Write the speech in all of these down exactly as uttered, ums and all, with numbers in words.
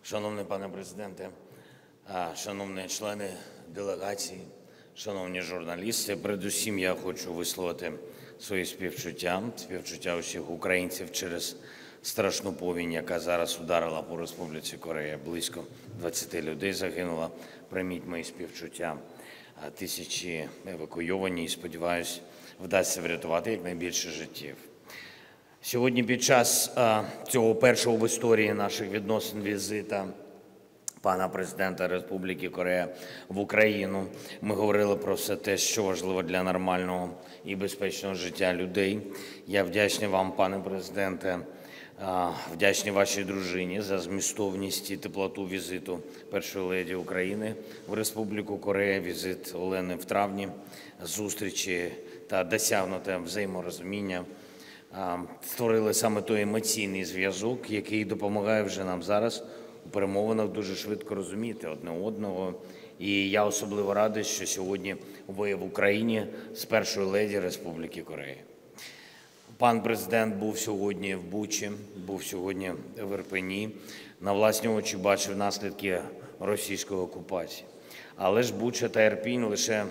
Шановний пане президенте, шановні члени делегації, шановні журналісти, передусім я хочу висловити свої співчуття, співчуття усіх українців через страшну повінь, яка зараз ударила по Республіці Корея. Близько двадцяти людей загинуло. Прийміть мої співчуття. Тисячі евакуйовані і, сподіваюся, вдасться врятувати якнайбільше життів. Сьогодні під час а, цього першого в історії наших відносин візита пана президента Республіки Корея в Україну ми говорили про все те, що важливо для нормального і безпечного життя людей. Я вдячний вам, пане президенте, а, вдячний вашій дружині за змістовність і теплоту візиту першої леді України в Республіку Корея, візит Олени в травні, зустрічі та досягнуте взаєморозуміння створили саме той емоційний зв'язок, який допомагає вже нам зараз у перемовинах дуже швидко розуміти одне одного. І я особливо радий, що сьогодні ви в Україні з першою леді Республіки Корея. Пан президент був сьогодні в Бучі, був сьогодні в Ірпені, на власні очі бачив наслідки російської окупації. Але ж Буча та Ірпінь – лише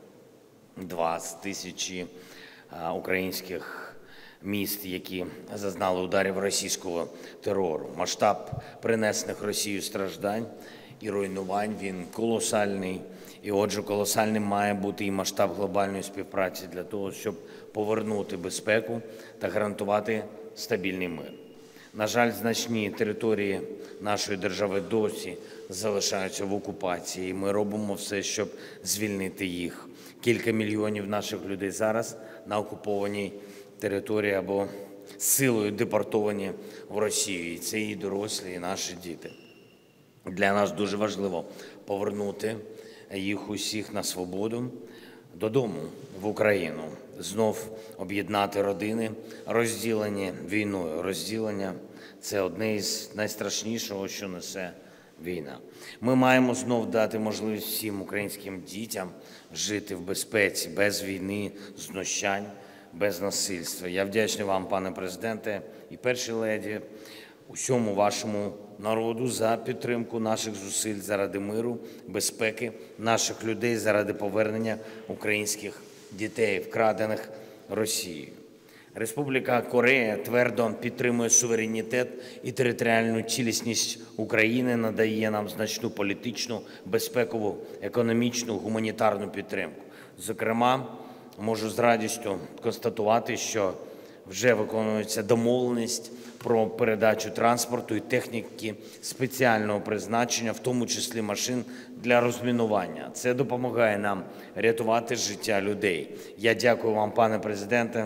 два з тисячі українських міст, які зазнали ударів російського терору. Масштаб принесених Росією страждань і руйнувань, він колосальний. І отже, колосальним має бути і масштаб глобальної співпраці для того, щоб повернути безпеку та гарантувати стабільний мир. На жаль, значні території нашої держави досі залишаються в окупації, і ми робимо все, щоб звільнити їх. Кілька мільйонів наших людей зараз на окупованій території або силою депортовані в Росію. І це і дорослі, і наші діти. Для нас дуже важливо повернути їх усіх на свободу, додому, в Україну. Знов об'єднати родини, розділені війною. Розділення – це одне із найстрашнішого, що несе війна. Ми маємо знов дати можливість всім українським дітям жити в безпеці, без війни, знущань, без насильства. Я вдячний вам, пане президенте, і першій леді, усьому вашому народу за підтримку наших зусиль заради миру, безпеки наших людей, заради повернення українських дітей, вкрадених Росією. Республіка Корея твердо підтримує суверенітет і територіальну цілісність України, надає нам значну політичну, безпекову, економічну, гуманітарну підтримку. Зокрема, можу з радістю констатувати, що вже виконується домовленість про передачу транспорту і техніки спеціального призначення, в тому числі машин для розмінування. Це допомагає нам рятувати життя людей. Я дякую вам, пане президенте,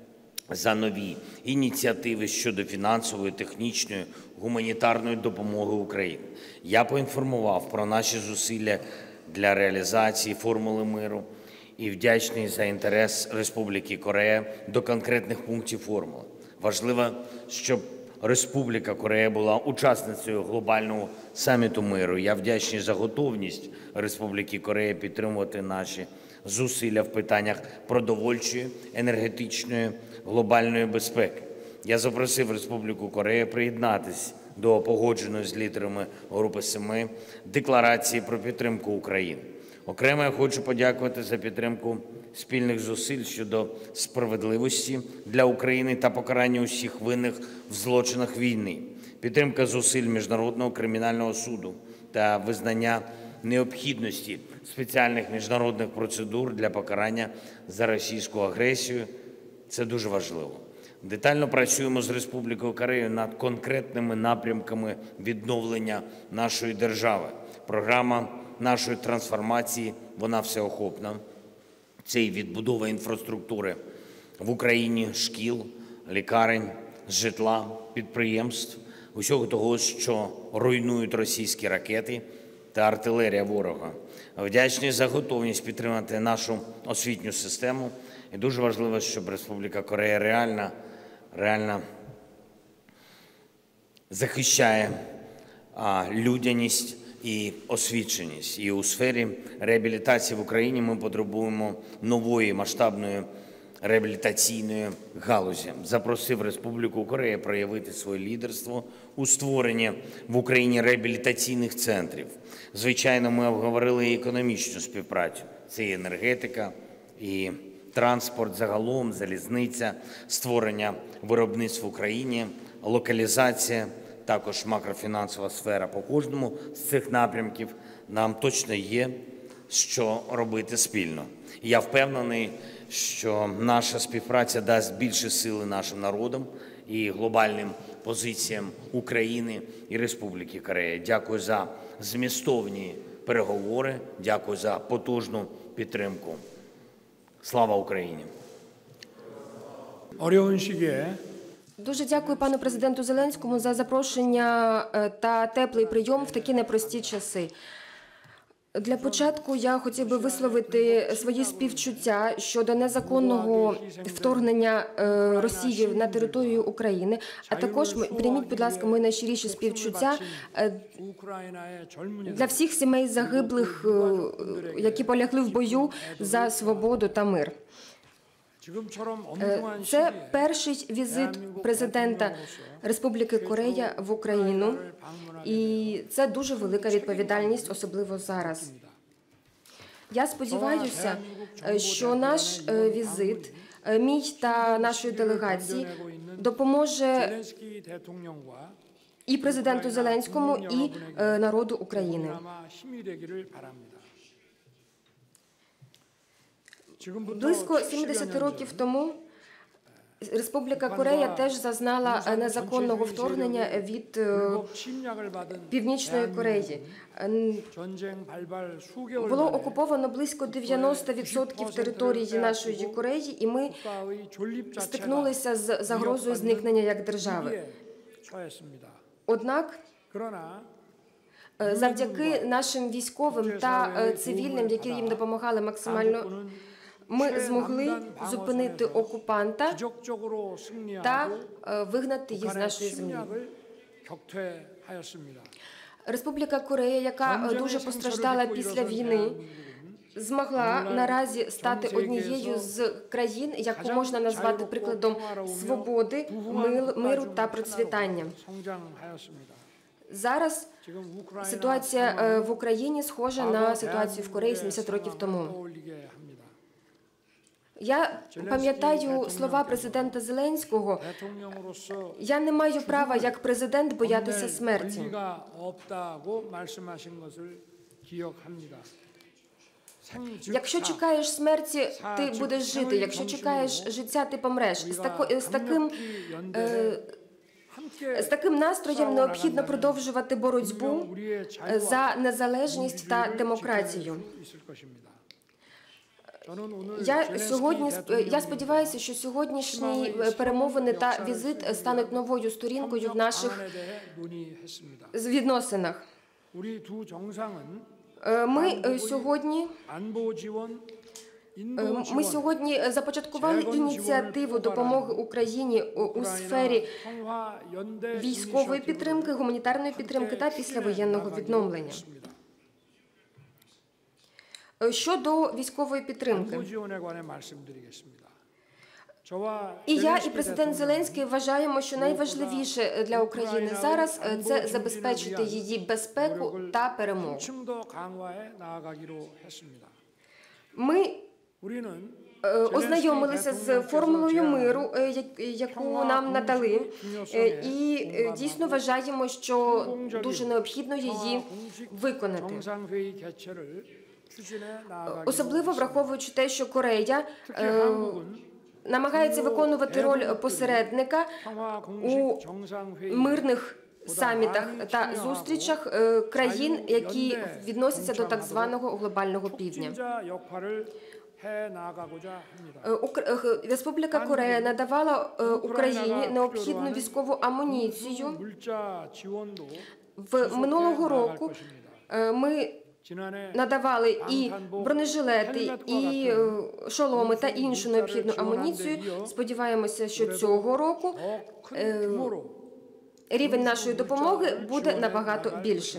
за нові ініціативи щодо фінансової, технічної, гуманітарної допомоги Україні. Я поінформував про наші зусилля для реалізації формули миру і вдячний за інтерес Республіки Корея до конкретних пунктів формули. Важливо, щоб Республіка Корея була учасницею глобального саміту миру. Я вдячний за готовність Республіки Корея підтримувати наші зусилля в питаннях продовольчої, енергетичної, глобальної безпеки. Я запросив Республіку Корея приєднатися до погодженої з лідерами Групи семи декларації про підтримку України. Окремо я хочу подякувати за підтримку спільних зусиль щодо справедливості для України та покарання усіх винних в злочинах війни, підтримка зусиль Міжнародного кримінального суду та визнання необхідності спеціальних міжнародних процедур для покарання за російську агресію – це дуже важливо. Детально працюємо з Республікою Корея над конкретними напрямками відновлення нашої держави. Програма нашої трансформації, вона всеохопна. Це і відбудова інфраструктури в Україні, шкіл, лікарень, житла, підприємств, усього того, що руйнують російські ракети та артилерія ворога. Вдячний за готовність підтримати нашу освітню систему. І дуже важливо, щоб Республіка Корея реально, реально захищає а, людяність і освіченість. І у сфері реабілітації в Україні ми потребуємо нової масштабної реабілітаційної галузі. Запросив Республіку Корея проявити своє лідерство у створенні в Україні реабілітаційних центрів. Звичайно, ми обговорили і економічну співпрацю. Це і енергетика, і транспорт загалом, залізниця, створення виробництв в Україні, локалізація, також макрофінансова сфера. По кожному з цих напрямків нам точно є що робити спільно. Я впевнений, що наша співпраця дасть більше сили нашим народам і глобальним позиціям України і Республіки Корея. Дякую за змістовні переговори, дякую за потужну підтримку. Слава Україні! 어려운 시기에 Дуже дякую пану президенту Зеленському за запрошення е, та теплий прийом в такі непрості часи. Для початку я хотів би висловити свої співчуття щодо незаконного вторгнення е, Росії на територію України, а також ми- прийміть, будь ласка, мої найщиріші співчуття е, 우크라이나의 젊은 для всіх сімей загиблих, е, які полягли в бою за свободу та мир. 지금처럼 Е, 엄중한 Це 시기에 перший візит президента Республіки Корея в Україну, і це дуже велика відповідальність, особливо зараз. Я сподіваюся, е, що наш е, візит, е, мій та нашої делегації, допоможе 젤렌스키 대통령과 і президенту Зеленському, і е, народу України. 그나마 힘이 되기를 바랍니다. 지금부터 Близько 칠십여 сімдесят 년 років 전 тому Республіка Корея теж зазнала е, незаконного вторгнення від е, 불법 침략을 받은 Північної Кореї. Е, 전쟁 발발 수개월 Було 만에 окуповано близько дев'яносто відсотків території нашої Кореї, і ми 국가의 존립 자체가 стикнулися з загрозою зникнення як держави. 위기에 처했습니다. Однак, 그러나 е, завдяки нашим військовим та е, цивільним, які їм допомагали максимально, 한국군은 ми змогли зупинити окупанта 기적적으로 승리하고 та е, вигнати їх з 북한의 нашої землі. 침략을 격퇴하였습니다. Республіка Корея, яка е, дуже постраждала після війни, змогла наразі стати однією з країн, яку можна назвати прикладом свободи, мил- миру та процвітання. 성장하였습니다. Зараз 지금 우크라이나 ситуація е, в Україні схожа на ситуацію в Кореї сімдесят років тому. 떠올리게 합니다. Я пам'ятаю слова президента Зеленського. 대통령으로서 Я не маю права як президент боятися смерті. 권리가 없다고 말씀하신 것을 기억합니다. 생- 즉 Якщо 사, чекаєш смерті, ти будеш жити. Якщо чекаєш життя, ти помреш. З, тако, з таким 강력히 연대해 е, 함께 з таким настроєм необхідно продовжувати боротьбу 우리의 자유와 за незалежність та 민주주의를 демократію. 지킬 수 있을 것입니다. 저는 오늘 Я 젤렌스키 сьогодні я 대통령이 сподіваюся, що сьогоднішні е, перемовини та візит стануть новою сторінкою в наших 방안에 대해 논의했습니다. відносинах. 우리 두 정상은 Е, Ми е, сьогодні 안보 지원, е, 인도 ми 지원, сьогодні е, започаткували ініціативу допомоги Україні у, у сфері 평화 연대 військової підтримки, гуманітарної підтримки та післявоєнного відновлення. Е, Щодо військової підтримки. 안보 지원에 관해 말씀드리겠습니다. 저와 І я, і 젤렌스키 президент 대통령은 Зеленський вважаємо, що найважливіше для України зараз е, це забезпечити її безпеку та перемогу. 한층 더 강화해 나아가기로 했습니다. Ми 우리는 е, ознайомилися з формулою миру, е, як- яку нам надали, е, і е, дійсно вважаємо, що дуже необхідно її виконати. 정상회의 개최를 추진해 나아가기로 Особливо враховуючи те, що Корея 특히 е, 한국은 намагається виконувати роль посередника 평화 у 공식 정상회의 мирних самітах та зустрічах е, країн, які відносяться до так званого глобального півдня. 촉진자 역할을 해 나가고자 합니다. Е, Ук- е, Республіка Корея надавала е, Україні необхідну військову амуніцію. 물자 지원도 В минулого року е, ми 지난해 надавали і бронежилети, і е, шоломи та іншу необхідну амуніцію. Сподіваємося, що цього року 더큰 에, 규모로 рівень нашої допомоги буде набагато більшим.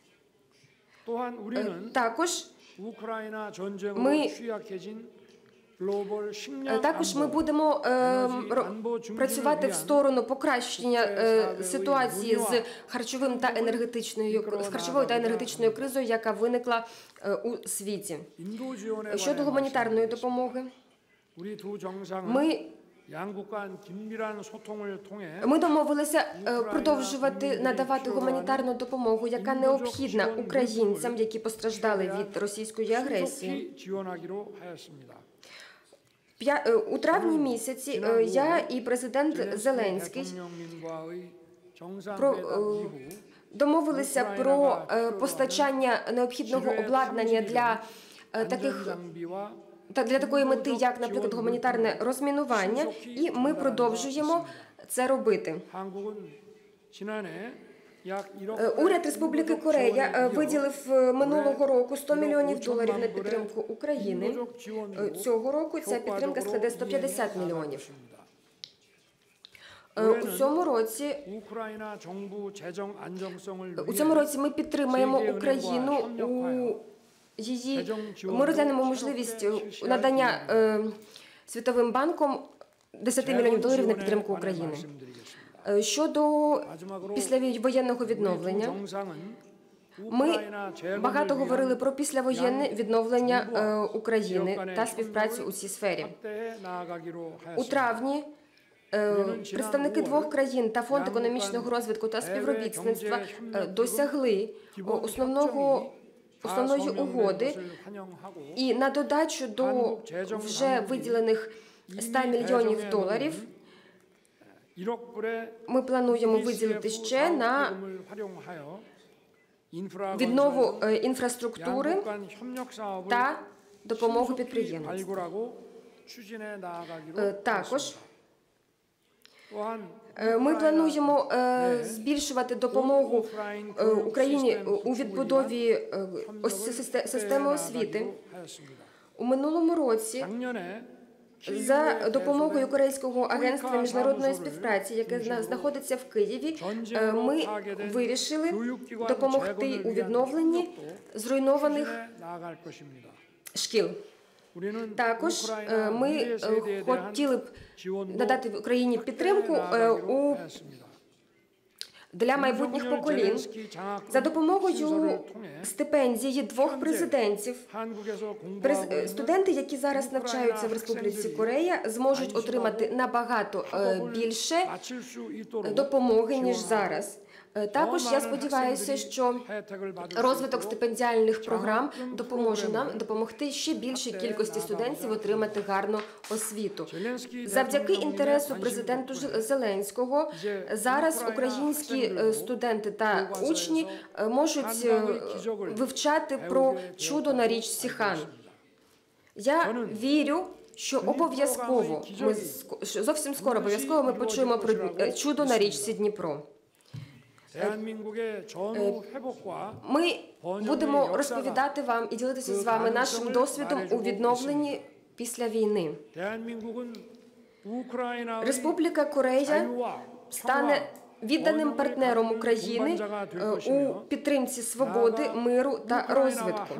또한 Е, 우리는 Також 우크라이나 전쟁으로 ми 취약해진 글로벌 Е, 식량 Також ми 안보, будемо е, 에너지 ро- 안보 중진을 працювати в 위한 сторону покращення е, 국제사회의 ситуації з 문의와 харчовим та енергетичною з харчовою та енергетичною кризою, яка виникла е, у світі. 인도 지원에 Щодо 관해 гуманітарної 말씀드리겠습니다. допомоги, 우리 두 정상은 ми 양국 간 긴밀한 소통을 통해 Ми домовилися е, продовжувати надавати гуманітарну допомогу, яка необхідна українцям, які постраждали від російської агресії. 신속히 지원하기로 하였습니다. П'я- е, У травні місяці е, я і президент 젤렌스키 Зеленський 대통령님과의 про, 정상회담 е, 이후 домовилися про е, постачання необхідного обладнання для е, таких 안전장비와 та для такої мети, як, наприклад, гуманітарне розмінування, і ми продовжуємо це робити. 한국은 지난해 약 일억 Е, Уряд Республіки Корея е, виділив е, минулого року сто мільйонів доларів на підтримку України. Е, Цього року ця підтримка складе сто п'ятдесят мільйонів. Е, У цьому році 우크라이나 정부 재정 안정성을 у цьому 위해 році ми підтримаємо Україну у її. Ми розглянемо можливість надання е, Світовим банком десять мільйонів доларів на підтримку України. Е, Щодо післявоєнного відновлення, ми багато говорили про післявоєнне відновлення е, України та співпрацю у цій сфері. У травні е, представники двох країн та Фонд економічного розвитку та співробітництва е, досягли е, основного основної угоди, і на додачу до вже виділених ста мільйонів доларів ми плануємо виділити ще на віднову е, інфраструктури та допомогу підприємництву. Е, Також е, ми плануємо е, збільшувати допомогу е, Україні у відбудові е, ось систе- системи освіти. У минулому році за допомогою Корейського агентства міжнародної співпраці, яке зна- знаходиться в Києві, е, ми вирішили допомогти у відновленні зруйнованих шкіл. Також е, ми е, хотіли б надати Україні підтримку е, у для майбутніх поколінь за допомогою стипендії двох президентів. През- Студенти, які зараз навчаються в Республіці Корея, зможуть отримати набагато е, більше допомоги, ніж зараз. Е, Також я сподіваюся, що розвиток стипендіальних програм допоможе нам допомогти ще більшій кількості студентів отримати гарну освіту. Завдяки інтересу президенту Ж- Зеленського зараз українські е, студенти та учні е, можуть е, вивчати про чудо на річці Хан. Я вірю, що обов'язково ми ск- що зовсім скоро обов'язково ми почуємо про е, чудо на річці Дніпро. 대한민국의 전후 회복과 Ми будемо розповідати вам і ділитися з вами нашим досвідом у відновленні після війни. 대한민국은 우크라이나의 Республіка Корея 자유와 стане відданим партнером України е, у підтримці свободи, миру та розвитку.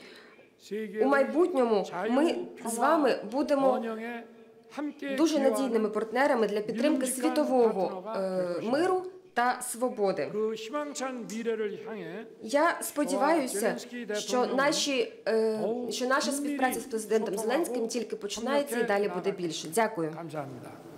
У майбутньому ми з вами будемо дуже надійними партнерами для підтримки світового е, миру та свободи. 그 희망찬 미래를 향해 Я сподіваюся, що наші е, що наша співпраця з президентом Зеленським тільки починається і далі буде більше. Дякую. 감사합니다.